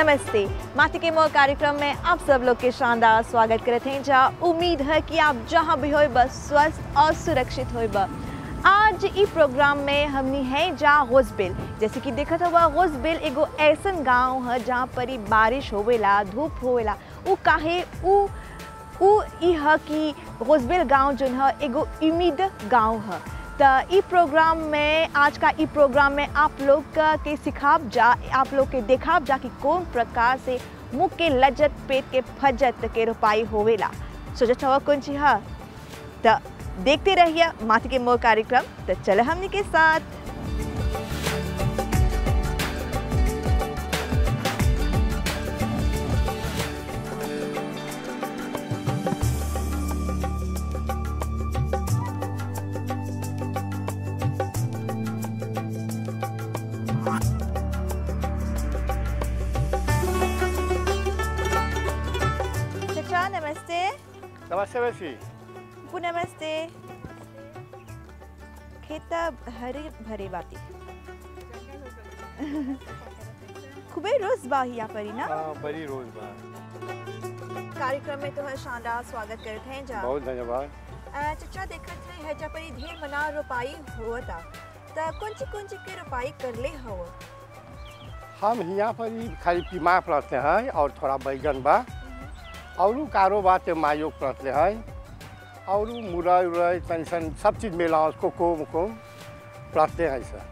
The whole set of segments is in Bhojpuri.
नमस्ते। माटी के मोल कार्यक्रम में आप सब लोग के शानदार स्वागत करते हैं। जहाँ उम्मीद है कि आप जहाँ भी हो बस स्वस्थ और सुरक्षित हो। आज इस प्रोग्राम में हमनी है जहाँ होसबिल, जैसे कि देखा हुआ होसबिल एगो ऐसन गांव है जहाँ पर ही बारिश होवेला, धूप होवेला। वो काहे उ है कि होसबिल गांव जो है एगो उम्मीद गांव है। तो ई प्रोग्राम में आज का ई प्रोग्राम में आप लोग के सिखाब जा, आप लोग के देखाब जा कि कौन प्रकार से मुँह के लज्जत पेट के फजत के रोपाई होवेला। सोचत हुआ कौन चीज है तो देखते रहिए माटी के मोल कार्यक्रम। तो चलो हमनी के साथ। चाचा नमस्ते। नमस्ते वैसी। नमस्ते। खेत हरे भरे बाती खूबे रोज बा यहाँ पर ही ना। हाँ बड़ी रोज बा। कार्यक्रम में तो शानदार स्वागत करते हैं। जा बहुत धन्यवाद। चचा देखत है हैजा पर ढेर मना रोपाई होता त कौन ची के रोपाई करले हो। हम यहाँ पर ही खाली पीमा पलटते हैं और थोड़ा बैगन बा और कारोबार के मायो पलटते हैं और मुरई उरई टेंशन सब चीज़ मिला उसको कोम पलटते हैं सर।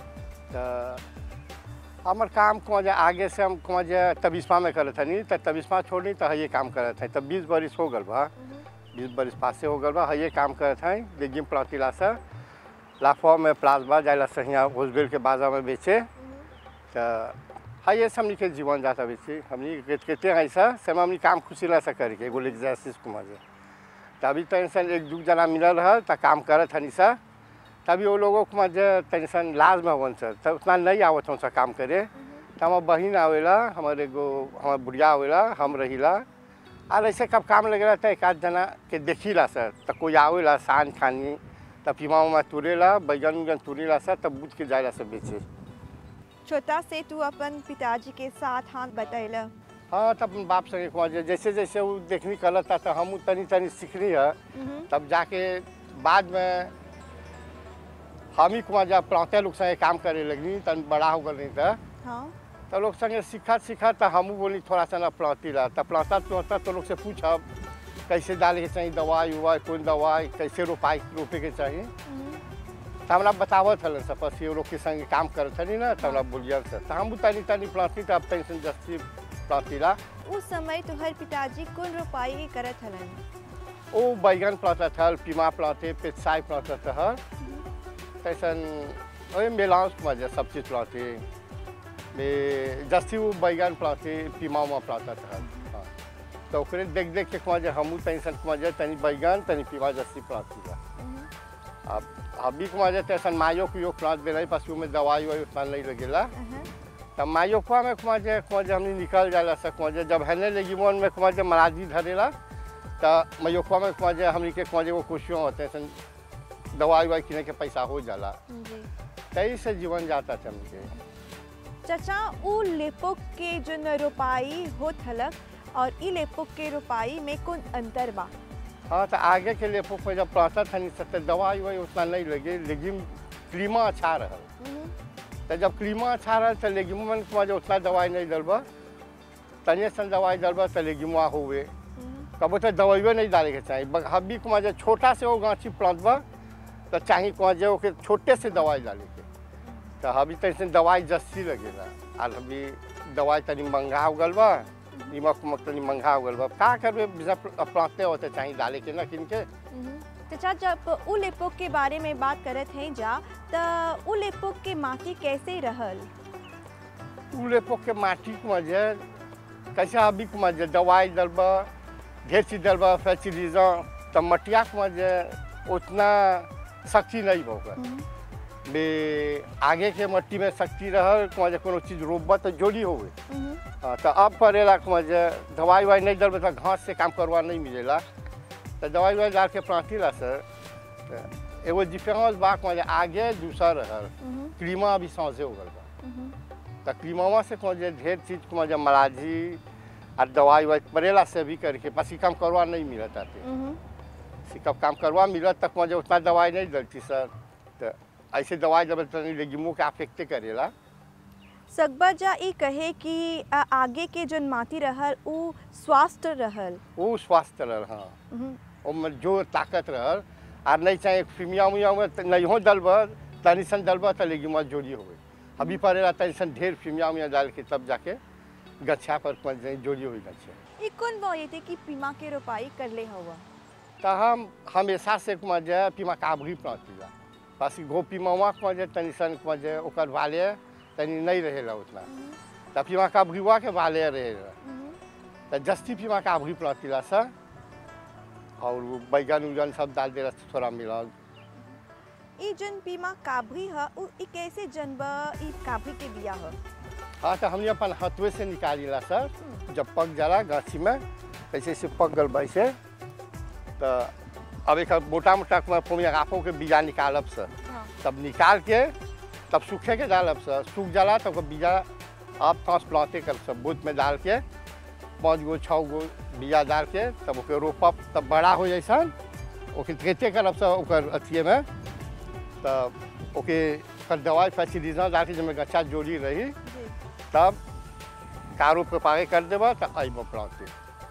तो हमार काम को आगे से हम को तबिस्मा में करे थे नहीं तो तबिस्मा छोड़ी तो ये काम करे थे। तब 20 बरिस हो गल बा, 20 बरिस पासे हो गल बा ये काम करे थे। लेकिन पलटिला से लाफा में प्लास बा जाइला से यहाँ होसबिल के बाजार में बेचे। तो ये सब के जीवन जाता बेचे हमनी कहते हैं ऐसा से हमनी काम खुशी ला से करके एगो एग्जर्साइज को मजे। तभी टेंशन एक दू जना मिलल रहा तो काम करत हनी सा। तभी वो लोगों को मजे टेंशन लाज में वन सर तब उतना नहीं आवत हूँ काम करे। तो हमार बहन आवेला, हमारे एगो हमार बुढ़िया आवेला, हम रहीला और ऐसे कब काम लगेला तो एक आध जना के देखीला सर। तो कोई आवेला सान खानी तब पीमा उमा तुरेला बैगन उगन तुरेला सर तब बूझ के जाएला सब बेचे। छोटा से तू अपन पिताजी के साथ हाथ बतैला। हाँ तब बाप संगे जैसे जैसे वो देखनी करता तो हम तनी तनी सीखनी है। तब जाके बाद में हम ही कुमार जब पढ़ते लोग संगे काम करे लगनी तन बड़ा हो गई तो हाँ तो लोग संगे सीखा तो हम बोली थोड़ा सा ना पढ़ती रहा। तब पढ़ता तो लोग से पूछब कैसे डाले के चाहिए दवाई उवाई कौन दवाई कैसे रोपे के चाहिए। तो हमारा बतावत हलन सब बस ये लोग के संगे काम करते नहीं ना। तो हमारा बोलिए से तो हम तनी तनी पढ़ती तो अब टेंशन जस्ती पलटिला। उस समय तुम्हारे पिताजी कौन रोपाई करत हलन। ओ बैगन पलटत हल, पीमा पलटे, पेचाई पलटत हल। तैसन वही मेलाउस मजे सब चीज़ पलटे में जस्ती वो बैगन पलटे पीमा उमा पलटत हल। हाँ तो ओकरे देख के मजे हमू टेंशन मजे तनी बैगन तनी पीमा जस्ती पलटिला। अब अभी मजे तैसन मायो को योग पलट दे रही पशु में दवाई वही उतना नहीं लगेला। तब मायोपा में कुमाजे हमने निकल जाला से कुमाजे जब हेने लगी मन में कुमाजे मराजी धरेला तो मायोपा में कुमाजे हमने के कुमाजे वो खुशियों होते हैं दवाई वाई किने के पैसा हो जाला। तई से जीवन जाता था हमके। चाचा उ लेपोक के जो रोपाई होत हलक और ई लेपोक के रोपाई में कौन अंतर बा। हाँ तो आगे के लेपोक में जब पड़ता था नहीं सकते दवाई वाई उतना नहीं लगे लेकिन क्लीमा अच्छा रहा। तो जब क्लीमा अच्छा रहा तो लेगिमुआ में उतना दवाई नहीं डलबा तनिए सन दवाई डलबा तो लेगिमुआ हुए कब तो दवाइयो नहीं डाले के चाहिए। हबी को छोटा से वो गाछी पलटबा तो चाहिए को छोटे से दवाई डाले के। तो अभी तैसे दवाई जस्ती लगेला और अभी दवाई तनी महंगा हो गल बा नीमक उमक तनी महंगा हो गल बा का करबे पलटते होते चाहिए डाले के ना किन के। चाचा जब उ लेपोक के बारे में बात करत हैं जा तो उ लेपोक के माटी कैसे रहल। उ लेपोक के माटी मजे कैसे अभी मजे दवाई डलबा ढेर चीज डलबा फैसिलिजा तो मटिया मजे उतना शक्ति नहीं होगा। बे आगे के मट्टी में शक्ति रहल मजे कोनो चीज रोपबा तो जोड़ी हो गई। तो अब पड़ेला मजे दवाई वाई नहीं डलबा तो घास से काम करवा नहीं मिलेला। तो दवाई वाई डाल के पलटिला सर एगो डिफरेंस बा आगे दूसरा रहल क्लीमा अभी सांसे हो गल बा। तकलीमावा से मुझे ढेर चीज़ को मुझे मलाजी और दवाई वाई परेला से भी करके बस काम करवा नहीं मिलत आते सिकप काम करवा मिलत तक मुझे उतना दवाई नहीं डलती सर। तो ऐसे दवाई जब लेगी मुँह के अफेक्टे करेला। सकबा जा ई कहे कि आगे के जन माटी रहल उ स्वास्थ्य रहल। वो स्वास्थ्य रहल हाँ। और जो ताकत रहल और नहीं चाहे फिमिया उमिया में नहीं हो दलबा तनी सन दलबा तो लेगी मत जोड़ी हो गई। अभी पड़ेला तनी सन ढेर फिमिया उमिया डाल के तब जाके गच्छा पर जोड़ी हुई गच्छा। ई कौन बोले थे कि पीमा के रोपाई कर ले हवा? तो हम हमेशा से मजे पीमा काबरी पहुँचीला बस गो पीमावा मजे तनी सन मजे ओकर वाले तनी नहीं रहेला उतना तो पीमा काबरीवा के वाले रहेला तो जस्ती पीमा काबरी पहुँचीला सर और बैगन उगन सब डाल दे थोड़ा मिला। ई जन पीमा काबरी है उ ई कैसे जनबा ई काबरी के बिया है? हाँ तो हमने अपन हाथवे से निकालीला सर जब पक जाला गाछी में कैसे से पक गल वैसे तो अब एक मोटा मोटा गाफों के बीजा निकालब सर। हाँ। तब निकाल के तब सूखे के डालब सर सूख जाला तब बीजा आप ट्रांसप्लांटे कर सब बूथ में डाल के 5 गो 6 गो बीजा डाल के तब ओके रोपब तब बड़ा हो जैसा ओके ट्रेटे करब सर ओकर अथिए में तब ओके दवाई फैसिलिटीज डाल के जब गच्छा जोड़ी रही तब कारो प्रिपेयर कर देबा तो अइबो प्लांटे।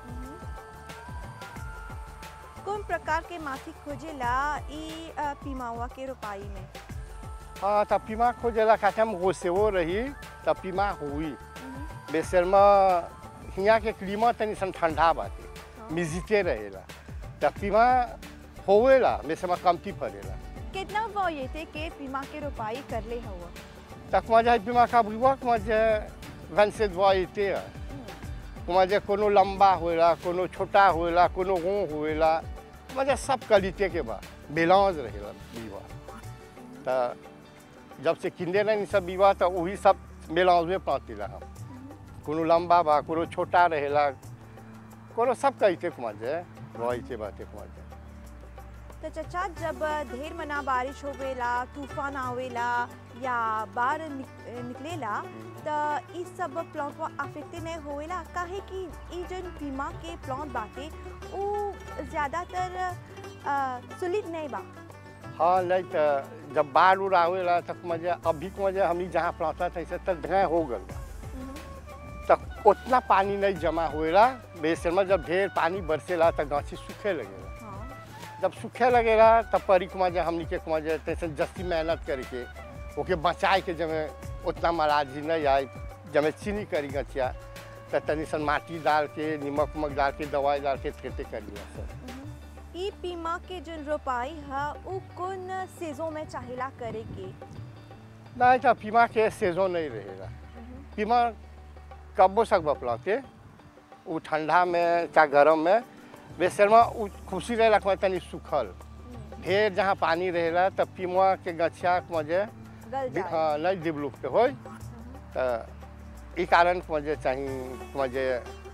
कौन प्रकार के माटी खोजेला ई पीमावा के रोपाई में? हाँ तब पीमा खोजेला खाते हम गोसेवो रही तब पीमा हुई बेसरमा हिया के क्लीमा तनी सन ठंडा बाटे मिजिते रहेला तब पीमा होवेला बेसरमा कमती पड़ेला। कितना बोले थे के पीमा के रोपाई कर ले हवा? तक मजा पीमा का बुआ मजे वन से दवाईते है मजे कोनो लंबा होएला कोनो छोटा होएला कोनो गो होएला मजे सब क्वालिटी के बा बैलेंस रहेला बीवा तो जब से किंदे नहीं सब बीवा तो वही सब बैलेंस में पातीला हम कोनो लंबा बा कोनो छोटा रहेला कोनो सब कहते मजे दवाईते बाते मजे। तो चचा जब ढेर मना बारिश होवेला तूफान आवेला या बाढ़ निकलेला तो इस सब प्लांट को अफेक्ट नहीं होवेला काहे कि ई जन पीमा के प्लांट बाटे वो ज़्यादातर सुलित नहीं बा। हाँ नहीं तो जब बाढ़ उड़ आवेला तक मजे अभी मजे हम जहाँ प्लांटा था ऐसे तक ढेर हो गल तक उतना पानी नहीं जमा होएला बेसरमा जब ढेर पानी बरसेला तक गाछी सूखे लगेला। जब सूखे लगेगा तब परी कुमार हमनी के कुमार तैसे जस्ती मेहनत करके ओके बचाए के जब उतना मलाजी नहीं आए जब चीनी करी गचिया तो तनी सन माटी डाल के नमक उमक डाल के दवाई डाल के ट्रेटे करिए सर। ई पीमा के जन रोपाई है वो कौन सीजन में चाहिला करे के? नहीं तो पीमा के सीजन नहीं रहेगा पीमा कब सकबा प्लांटे वो ठंडा में चाहे गर्म में बेसरमा खुशी रहेला तनी सूखल ढेर जहाँ पानी रहेला तब पीमा के गछिया मजे हाँ नहीं डेवलप पे हो तो ई कारण मजे चाहिए मजे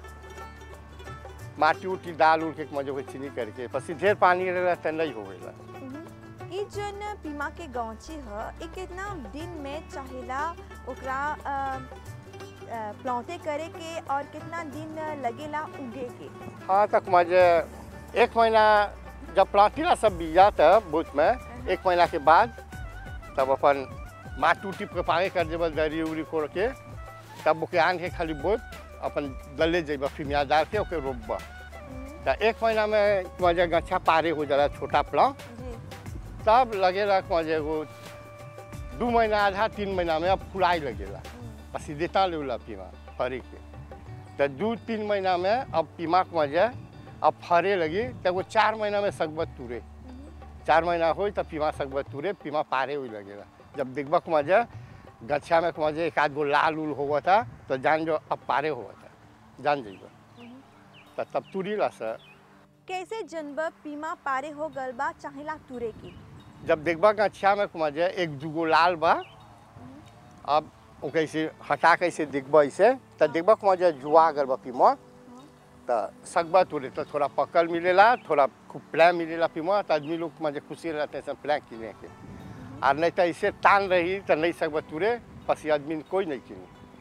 माटी उटी डाल उड़ के मजे को चीनी करके पसी ढेर पानी रहेला तो नहीं होवेला। ई जन पीमा के गांची है ई कितना दिन में चाहिला ओकरा प्लांटे करे के और कितना दिन लगेला उगे के? हाँ तक मजे 1 महीना जब प्लांटीला सब बीजा तब बूथ में 1 महीना के बाद तब अपन माटी उटी प्रिपेयर कर देबल दरी उरी कोड़ के तब ओके आन के खाली बूथ अपन दले जेबा फिमिया डाल के ओके रोपबा तो 1 महीना में मजे गच्छा पारे हो जाला छोटा प्लांट तब लगेला मजे वो 2 महीना आधा 3 महीना में अब फुलाई लगेला पसी देता लेला पीमा फरे के तो 2-3 महीना में अब पीमा मजे अब फरे लगी तो वो 4 महीना में सकबत तुरे 4 महीना हो तब पीमा सकबत तुरे पीमा पारे हुई लगेगा जब देखबा मजे गच्छा में मजे एक आध गो लाल उल हुआ था तो जान जो अब पारे हुआ था जान जाइबा तो तब तुरी ला सर। कैसे जनब पीमा पारे हो गल बा चाहिला तुरे की? जब देखबा गच्छा में मजे 1-2 लाल बा अब वो कैसे हटा कैसे दिखबा ऐसे तो देखबा मजे जुआ गल बा पीमा तो सकबा तुरे तो थोड़ा पकल मिलेला थोड़ा खूब प्लान मिलेला पीमा तो आदमी लोग मजे खुशी रहते हैं प्लान किने के और नहीं तो ऐसे तान रही तो नहीं सकबा तुरे पसी आदमी कोई नहीं किनी।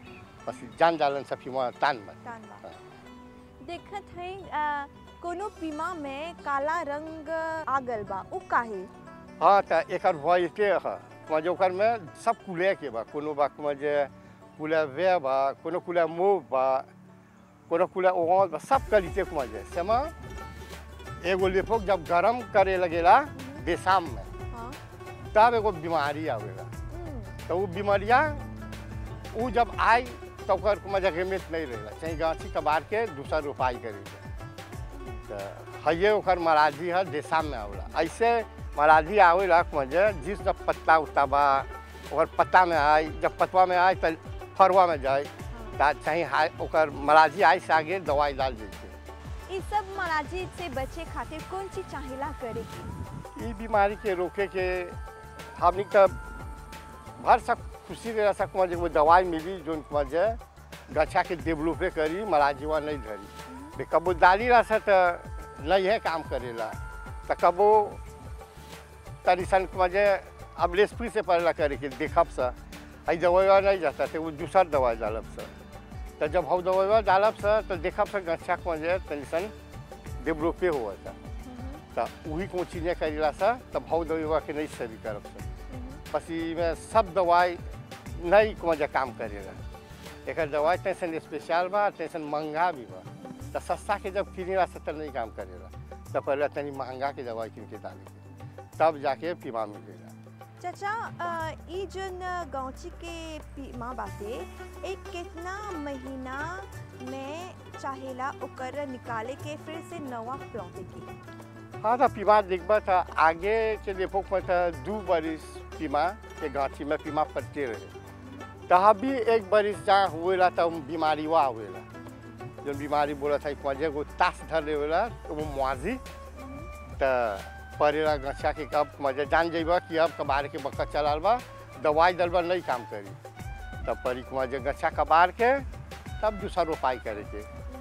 बस जान डालन सब पीमा तान में। धन्यवाद। देखत है कोनो पीमा में काला रंग आगल बा उ काहे? हाँ तो एक भय के है मजे ओकर में सब कुले के बा कोनो बा मजे कुला वे बा कोनो कुला मूव बा कोनो कुला ओगल बा सब कलिते मजे समा एगो लेफोक जब गरम करे लगेला बेसाम में हाँ तब एगो बीमारी आवेला तो वो बीमारियाँ वो जब आई तो ओकर मजा गेमित नहीं रहेला चाहे गाछी कबार के दूसरा रोपाई करेगा तो हये ओकर मराठी है देशा में आवेला ऐसे मराठी आवेला मजे जिस जब पत्ता उठता बा ओकर पत्ता में आई जब पतवा में आए तो फरवा में जाए चाहे ओकर मराठी आई से आगे दवाई डाल देते। इस सब मराठी से बचे खातिर कौन चीज चाहिला करे की? ये बीमारी के रोके के हमनी तो भर सब खुशी रह सक मजे वो दवाई मिली जो मजे गच्छा के डेवलपे करी मराठीवा नहीं धरी कबो डाली रहा से तो नहीं है काम करेला तो कबो तरीसन मजे अब रेसिपी से पड़ेला करे के देखब से आई दवाई नहीं जाता तो वो दूसरा दवाई डालब से तो जब हम दवाई डालब से तो देखब से गच्छा मजे तरीसन डेवलपे हुआ था तो वही को चीज़ें करेला से तब भाव दवाई के नहीं सही करब से पसी में सब दवाई नहीं मजा काम करेगा एक दवाई टेंशन स्पेशल बा टेंशन महंगा भी बा तो सस्ता के जब किनेला से तो नहीं काम करेगा तो पहले तनी महंगा के दवाई किन के डाले के तब जाके पीमा मिलेगा। चाचा ई जन गौची के पीमा बाते एक कितना महीना में चाहेला ओकर निकाले के फिर से नवा प्लॉटे की? हाँ तो पीमा देखबा था आगे के लेपोक में था 2 बरिस पीमा के गाछी में पीमा पड़ते रहे तहाँ भी एक बरिस जहाँ हुएला तो बीमारी हुआ हुएला जो बीमारी बोला था मजे को तास धर लेवेला तो वो मुआजी तो परेला गच्छा के कब मजे जान जाइबा कि अब कबार के बक्का चलाल बा दवाई दलबा नहीं काम करी तब परी मजे गच्छा कबार के तब दूसरा रोपाई करे के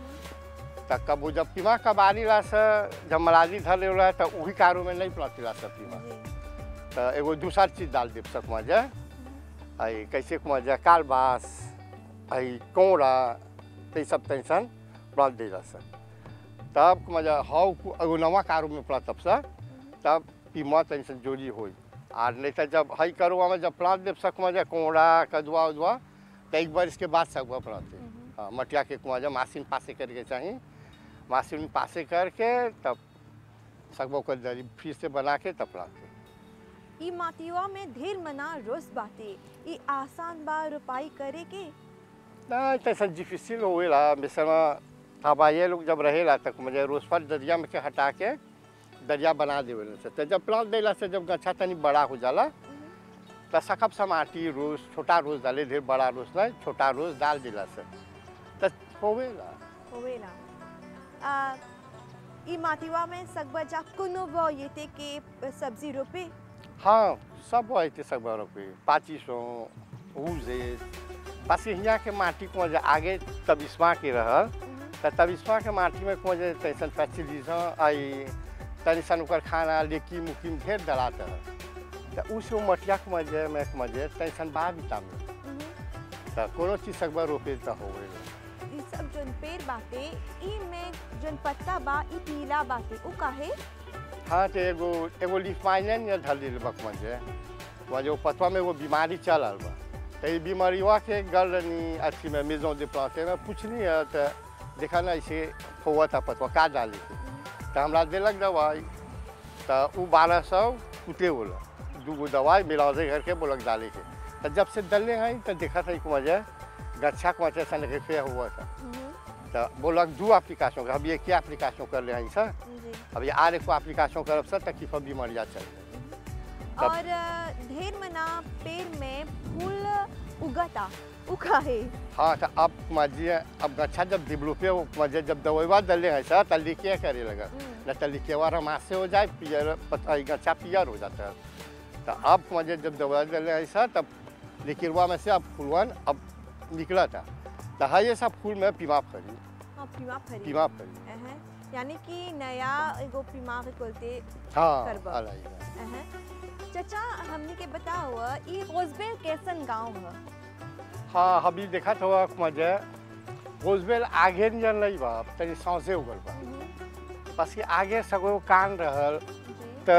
तब कब जब पीमा कबारी ला से जब मराजी धर लेवेला तो वही कारो में नहीं पलटिला सब पीमा तो एगो दूसरा चीज डाल दे सक मजे आई कैसे मजे कालबास आई कोड़ा तो सब टेंशन पलट दे सक तब मजा हाउ एगो नवा कारो में पलट तब से तब पीमा टेंशन जोड़ी हो और नहीं तो जब हई करुआ में जब प्लांट दे सक मजे कोड़ा कदुआ उदुआ तो एक बार इसके बाद सकवा पलाते हाँ मटिया के मजा मशीन पासे करके चाहिए मशीन पासे करके तब सकवा को दरी फिर से बना के तब पलाते। ई माटीवा में ढेर मना रोस बाते ई आसान बा रोपाई करे के? ना तैसा डिफिसिल होएला मिसमा हवाई लोग जब रहेला तक मुझे रोज पर दरिया में के हटा के दरिया बना देवेला से तो जब प्लांट देला से जब गच्छा तनी बड़ा हो जाला तो सकब समाटी रोज छोटा रोज डाले ढेर बड़ा रोज नहीं छोटा रोज डाल दिला से तो होवेला ई माटीवा में सकबजा कोनो व येते के सब्जी रोपे? हाँ सब आते सब रोपे पाचिसो उजे बस यहाँ के माटी को आगे तबिस्मा के रहल तो तबिस्मा के माटी में को तैसन फैसिलिटीज आई तनिसन ओकर खाना लेकी मुकीम ढेर डलात है तो उस मटिया के मजे में मजे तैसन बा विटामिन तो कोनो चीज सकबा रोपे तो होवे ई सब जन पेड़ बाते ई में जन पत्ता बा ई पीला बाते उ काहे? हाँ तो एगो लिफाइनन या ढल दिल बक मजे वो पतवा में वो बीमारी चलल बा तो ये बीमारीवा के गलनी अच्छी में मेजों दे प्लांटे में पूछनी है तो देखा ना ऐसे हुआ था पतवा का डाली के तो हमरा दिलक दवाई तो वो 1200 कुटे बोला 2 दवाई मिला दे घर के बोलक डाले के तो जब से डलने हैं तो देखा था एक मजे गच्छा को मजे सन के हुआ था तो बोलक 2 एप्लीकेशन अब ये क्या एप्लीकेशन कर ले हैं सर अब ये आर एक एप्लीकेशन करब सर तकलीफ बीमारियाँ चल और ढेर मना पेड़ में फूल उगता उ काहे? हाँ तो अब मजे अब गच्छा जब डेवलपे मजे जब दवाई डले हैं सर तो लिखे करे लगा न तो लिखेवा रमास से हो जाए पियर गच्छा पियर हो जाता है तो अब मजे जब दवाई डले हैं सर तब लिखिरवा में से अब फूलवन अब निकला था तो हाँ ये सब फूल में पीमा फरी पीमा फरी यानी कि नया एगो पीमा के बोलते हाँ चाचा हमने के बताओ ई रोजबेल कैसन गांव है? हाँ अभी देखा तो मजे रोजबेल आगे नहीं बा तनी सौसे उगल बा बस कि आगे सगो कान रहल तो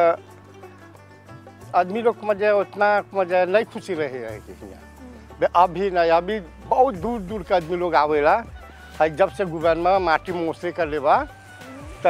आदमी लोग मजे उतना मजे नहीं खुशी रहे कि यहाँ अभी नहीं अभी बहुत दूर दूर के आदमी लोग आवेला जब से गवर्नमेंट माटी मोसे कर ले बा तो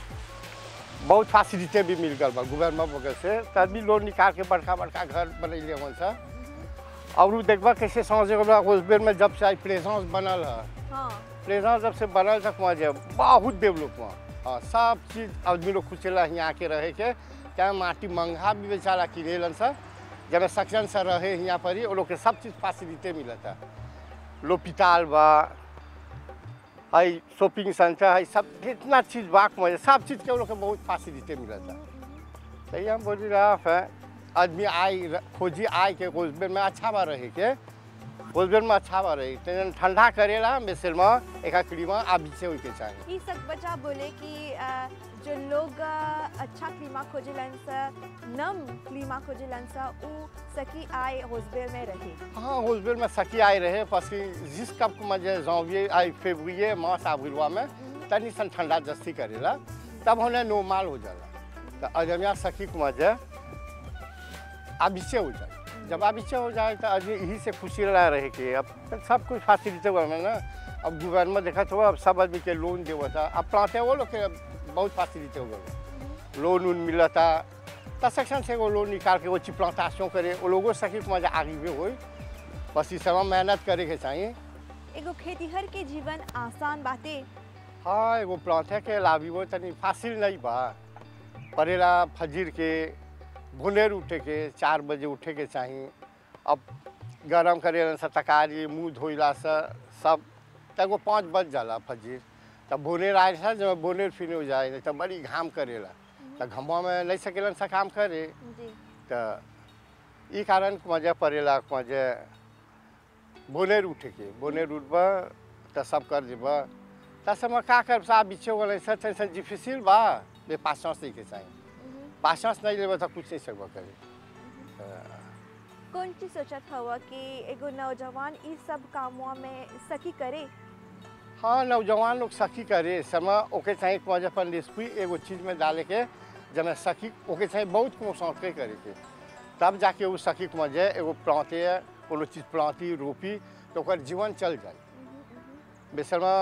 बहुत फैसिलिटी भी मिल गल बा गवर्नमेंट वगैरह से तो आदमी लोन निकाल के बड़का बड़का घर बनैले हन सा और देखबा कैसे समझे उस बेर में जब से आई प्लेजेंस बनल है प्लेजेंस जब से बनल तक मजे बहुत डेवलप हुआ हाँ सब चीज़ आदमी लोग खुश यहाँ आके रहे के क्या माटी महंगा भी बेचारा किनेलन सा जब सक्शन से रहे यहाँ पर ही वो लोग के सब चीज़ फैसिलिटी मिला था लोपिताल बा हाई शॉपिंग सेंटर है सब जितना चीज़ बाक मजे सब चीज़ के वो लोग के बहुत फैसिलिटी मिला था सही हम बोल रहा है आदमी आई खोजी आए के रोजबेल में अच्छा बा रहे के रोजबेल में अच्छा बा रही तो ठंडा करेला मिसल में एक क्लीमा आप से होके चाहिए ये सब बचा बोले कि जो लोग अच्छा क्लीमा खोजेलन सा नम क्लीमा खोजेलन सा वो सकी आए रोजबेल में रहे हाँ रोजबेल में सकी आए रहे बस जिस कप मजे janvier आई फेब्रुए मार्च अप्रैल में तनी सन ठंडा जस्ती करेला तब होने नॉर्मल हो जाला तो अजमिया सकी को मजे अभिषेक हो जाए जब अभिषेक हो जाए तो आज यही से खुशी रहे कि अब सब कुछ फैसिलिटी हुआ ना अब गवर्नमेंट देखा तो अब सब आदमी के लोन देवा था अब प्लांटे वो लोग के बहुत फैसिलिटी हो गए लोन उन मिला था तो सेक्शन से वो लोन निकाल के वो प्लांटेशन करे वो लोगों सकी मजा आगे भी हो बस इस समय मेहनत करे के चाहिए एगो खेतीहर के जीवन आसान बातें हाँ एगो प्लांटे के लाभी वो तनी फासिल नहीं बा परेला फजीर के भुनेर उठे के 4 बजे उठे के चाहिए अब गरम करे से तकारी मुँह धोइला से सब तक 5 बज जाला फजीर तब भुनेर आए था जब भुनेर फिर हो जाए तो बड़ी घाम करेला तो घमवा में नहीं सकेलन सा काम करे तो ये कारण मजा पड़ेला मजे भुनेर उठे के भुनेर उठब तो सब कर देब तो समय का कर साहब बिछे वाले से डिफिसिल बा बे पास के चाहिए पास नहीं लेबा तो कुछ नहीं सकबा करे कौन चीज सोचत हवा कि एगो नौजवान इस सब कामों में सकी करे हाँ नौजवान लोग सखी करे समय ओके चाहिए मजे पर रेसिपी एगो चीज़ में डाले के जब सखी ओके चाहिए बहुत को शौक करे के तब जाके वो सखी मजे एगो प्लांटे कोनो चीज़ प्लांटी रोपी तो जीवन चल जाए बेसरमा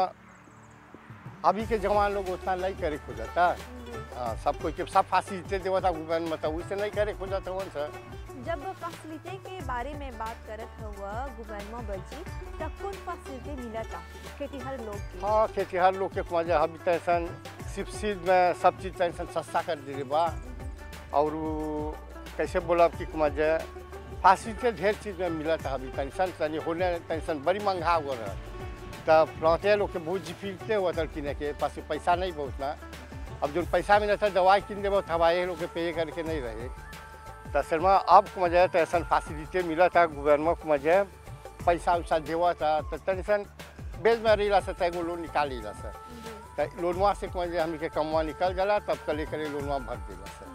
अभी के जवान लोग उतना नहीं करे खोजता हाँ सब कोई के सब फैसिलिटी देवा था गवर्नमेंट मतलब उससे नहीं करे खोजता वन सर जब फैसिलिटी के बारे में बात करत हुआ गवर्नमेंट बजी तब कौन फैसिलिटी मिला था खेतीहर लोग के हाँ खेतीहर लोग के मजा अभी तैसन सब्सिडी में सब चीज़ तैसन सस्ता कर दिले बा और कैसे बोला कि मजा फैसिलिटी ढेर चीज़ में मिला था अभी टेंशन तनी होने टेंशन बड़ी महंगा हुआ रहा तब प्लांटे लोग के बहुत जिफिलते हुआ था किने के पास पैसा नहीं बहुत ना अब जो पैसा मिला था दवाई किन देव हवाई लोग के पे करके नहीं रहे तो शर्मा अब मजे तो ऐसा फैसिलिटी मिला था गवर्नमेंट को मजे पैसा उसा देवा था तो टेंशन बेच में रही से तैगो लोन निकाल ला सर तो लोनवा से मजे हम के कमवा निकल जाला तब कले करे लोनवा भर देला सर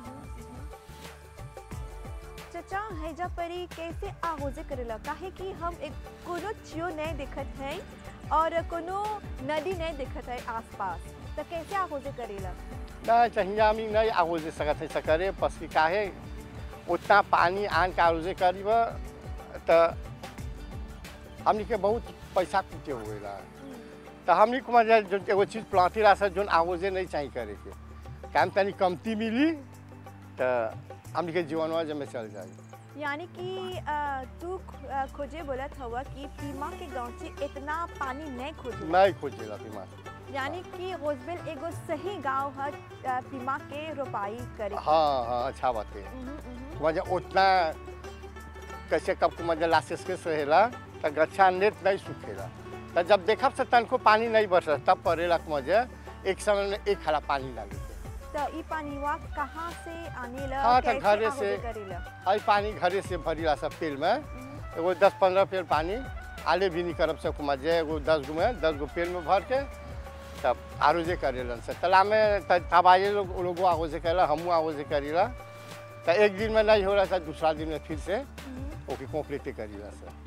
चचा हैजा परी कैसे आगोजे करेला काहे कि हम एक कोनो चियो नहीं दिखत है और कोनो नदी नहीं दिखत है आसपास तो कैसे आगोजे करेला नहीं चाहिए हम नहीं आगोजे सकते है सकरे बस कि काहे उतना पानी आन के आगोजे करीब तो हमनी के बहुत पैसा कुटे हुएला तो हमनी को मजा जो एगो चीज़ प्लांटी रहा जो आगोजे नहीं चाहिए करे के काम तनी कमती मिली तो हमनी के जीवन में जमे चल जाए यानी कि तू खोजे बोलत हवा कि पीमा के गाँव से इतना पानी नहीं खोजेला पीमा यानी कि रोजबेल एगो सही गांव है पीमा के रोपाई करे हाँ हाँ अच्छा बात है मजा उतना कैसे कब को मजा लाशेस के रहेला तो गच्छा नेट नहीं सूखेला तो जब देखब से तन को पानी नहीं बरस तब पड़ेला मजा एक समय में एक खड़ा पानी लगे तो ये पानीवा कहाँ से आने ला हाँ तो घरे से आई पानी घरे से भरीला सब पेड़ में एगो 10-15 पेड़ पानी आले भी नहीं करब से मजे एगो 10 गो पेड़ में भर के तब आरोजे करेलन से तालाब में तबाजे लोग आगोजे करेला हमू आगोजे करेला तो एक दिन में नहीं हो रहा था दूसरा दिन में फिर से ओके कम्प्लीट करेला सर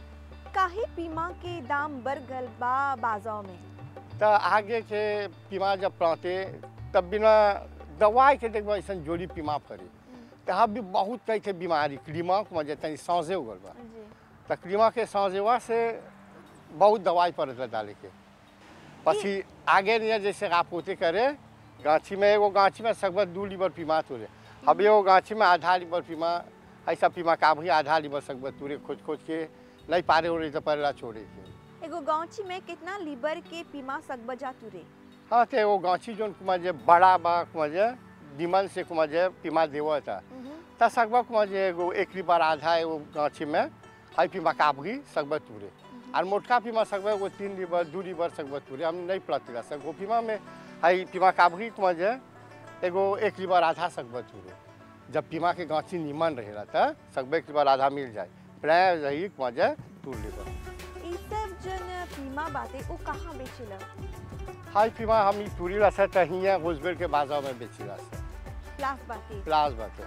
काहे पीमा के दाम बढ़ गल बा बाजार में? तो आगे के पीमा जब प्लांटे तब बिना दवाई के देखबा ऐसा जोड़ी पीमा फरी तो हम भी बहुत कई थे बीमारी क्रीमा को मजे तनी सांसे हो गल बा जी। तो क्रीमा के सांसेवा से बहुत दवाई पड़ता डाले के पसी आगे नहीं जैसे आप होते करे गाछी में एगो गाछी में सकबर 2 लीबर पीमा तुरे अब एगो गाछी में आधा लीबर पीमा ऐसा पीमा का भी आधा लीबर सकबर तुरे खोज खोज के नहीं पारे हो रही तो परेला छोड़े के। एगो गांची में कितना लीबर के पीमा सकबजा तुरे? हाँ तो एगो गाछी जो कुमाजे बड़ा बा कुमाजे दिमन से कुमाजे पीमा देवा था त सकबर कुमाजे एगो 1 लीबर आधा एगो गाछी में हाई पीमा का भी सकबर तुरे और मोटका पीमा सकबर एगो 3 लीबर 2 लीबर सकबर तुरे हम नहीं प्लातिला सक गो पीमा में हाई पीमा का भी कुमाजे एगो 1 लीबर आधा सकबर तुरे जब पीमा के गाछी निमन रहेला त सकबर 1 लीबर आधा मिल जाए प्राय रही कुमाजे 2 लीबर। ई सब जन पीमा बाते वो कहाँ बेचेला? हाई पीमा हम तुरी ला से तहिया रोजबेल के बाजार में बेचीला से प्लास बाते। प्लास बाते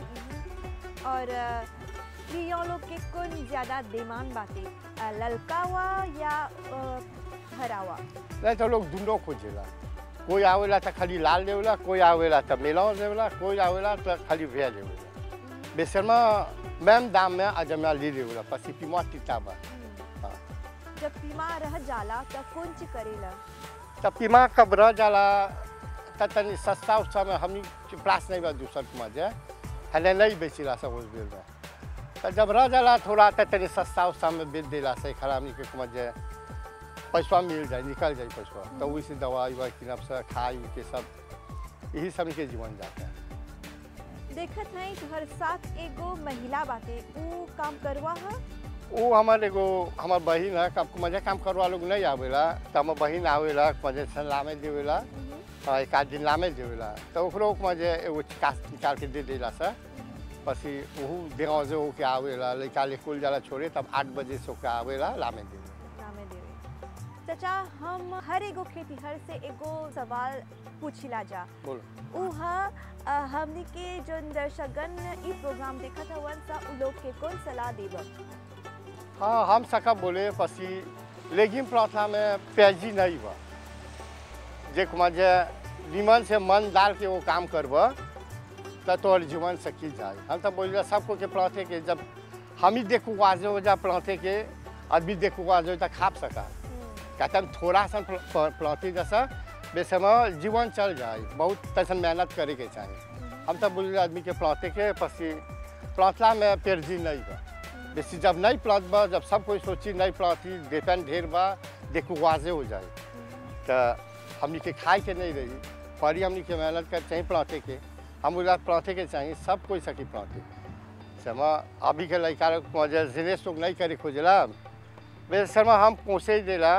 है। और ये लोग के कौन ज़्यादा डिमांड बाते, ललकावा या हरावा? नहीं तो लोग दोनों खोजेला कोई आवेला तो खाली लाल देवेला कोई आवेला तो मेलाव देवेला कोई आवेला तो खाली भेया देवेला बेसरमा मैम दाम में अजमा ले लेवेला पसी पीमा टिकता बा। हाँ जब पीमा रह जाला तब कौन ची करेला? तब पीमा कब रह जाला त तनी सस्ता उस्ता में हम प्लास नहीं बा दूसर पीमा जे हले नहीं बेचीला सब उस बेल में तो जब रह जाला थोड़ा तो तनी सस्ता उस्ता में बेच देला से खराब नहीं के पीमा जे पैसा मिल जाए निकल जाए पैसा तो वही दवाई वाई किनब से खाई के सब यही सब के जीवन जाता है। देखत है हर साथ एगो महिला बाते वो काम करवा है? वो हमारे एगो हमार बहन है कब मजे काम करवा लोग नहीं आवेला तो हमार बहन आवेला मजे लामे देवेला एक आध दिन लामे देवेला तो ओकरो मजे एगो निकाल के दे देला से पसी वहू देगाजे हो के आवेला लड़का ले कुल जाला छोड़े तब 8 बजे से ओके आवेला लामे देवे। चाचा हम हर एगो खेतीहर से एगो सवाल पूछिला जा बोलो हमनी के जो दर्शकगण ई प्रोग्राम देखत हवन सा उ लोग के कौन सलाह देब? हाँ हम सका बोले पसी लेकिन प्रार्थना में पैजी नहीं बा जे मजे निमन से मन डाल के वो काम करब तो तोहर जीवन सकी जाए। हम तो बोलिए सबको के प्लाथे के जब हम ही देखू आज हो जा प्लाथे के आदमी देखू आज हो खाप सका कहते हम थोड़ा सा प्लाथे जैसा बेसमा जीवन चल जाए बहुत तैसा मेहनत करे के चाहिए। हम तो बोलिए आदमी के प्लाथे के पसी प्लाथला में पेरजी नहीं बा बेसी जब नहीं प्लाट बा जब सब कोई सोची नहीं प्लाटी डिपेंड ढेर बा देखू वाजे हो जाए तो हमनी के खाए के नहीं रही परी हमनी के मेहनत कर चाहिए प्लाटे के हम उला प्लाटे के चाहिए सब कोई सकी प्लाटे समा अभी के लड़का मजे जिनेस लोग नहीं करे खोजला वे शर्मा हम पहुँचे देला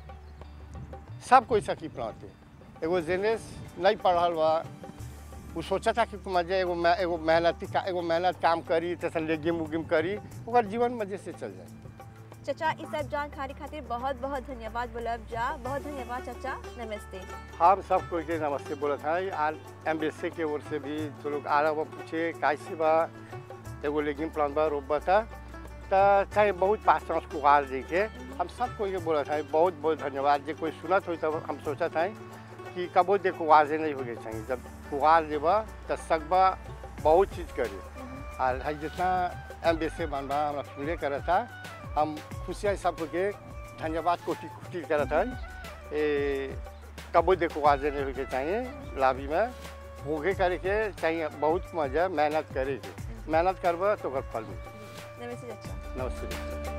सब कोई सकी प्लाटे एगो जिनेस नहीं पढ़ल बा वो सोचा था कि मजे एगो मेहनत काम करी तैसा लेगिम उगिम करी और जीवन मजे से चल जाए। चाचा इस सब जानकारी खातिर बहुत बहुत धन्यवाद बोलब जा। बहुत धन्यवाद चाचा, नमस्ते। हम सब कोई के नमस्ते बोलत है आज एम्बेसी के ओर से भी जो लोग आ रहा वो पूछे कैसे बा एगो लेगिम प्लान बा रोप बता तो चाहे बहुत पास को आर जी के हम सब कोई के बोलत है बहुत बहुत धन्यवाद। जो कोई सुनत हो तब हम सोचत है कि कबो देखो वाजे नहीं हो गए चाहिए जब कुआर देबा तो सकबा बहुत चीज़ करी और जितना एम्बेसी बनबा हमारा सुने करता हम खुशियाँ सबको के धन्यवाद कोटि कोटि करता है कबो देखो वाजे नहीं हो गए चाहिए लाभी में भोगे करके चाहिए बहुत मजा मेहनत करेगी मेहनत करबा तो फल मिले। नमस्ते चाचा। नमस्ते।